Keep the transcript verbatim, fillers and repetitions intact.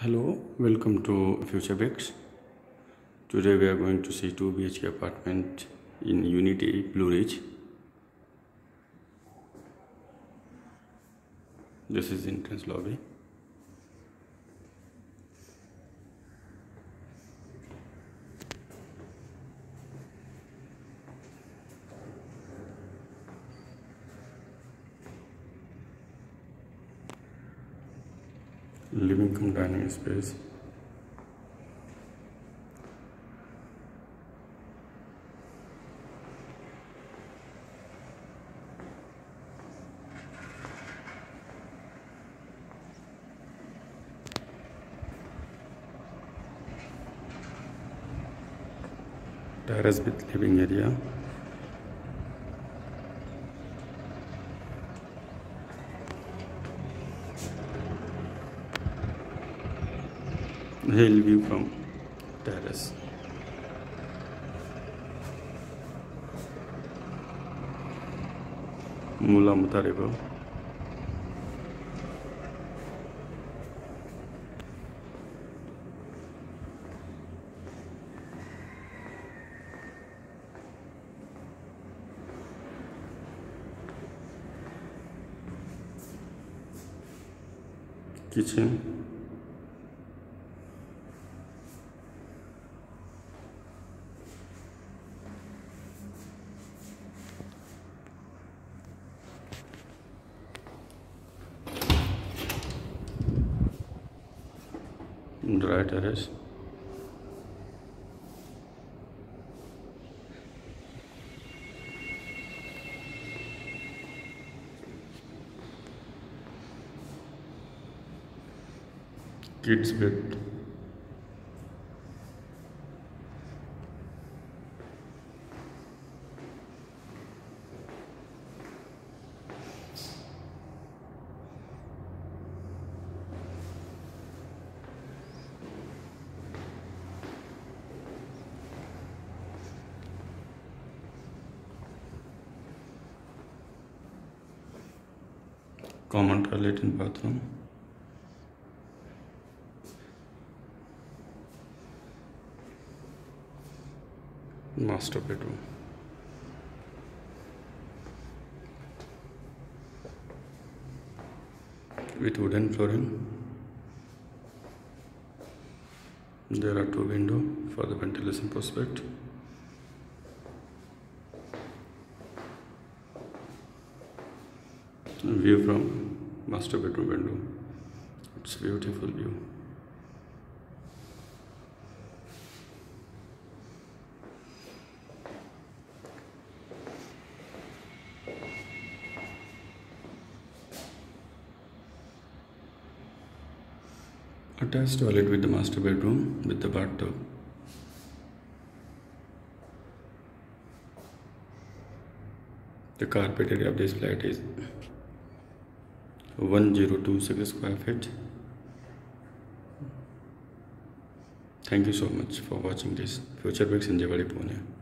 Hello, welcome to Future Bricks. Today we are going to see two B H K apartment in Unity, Blue Ridge. This is the entrance lobby. Living cum dining space. Terrace with living area. Hill view from terrace. Mula Muta River. Kitchen. Dry terrace. Kids bed. Common toilet and bathroom. Master bedroom. With wooden flooring. There are two windows for the ventilation prospect. View from master bedroom window. It's a beautiful view. Attached toilet with the master bedroom with the bathtub. The carpet area of this flat is one thousand twenty-six square feet. Thank you so much for watching this Future Bricks Hinjewadi, Pune.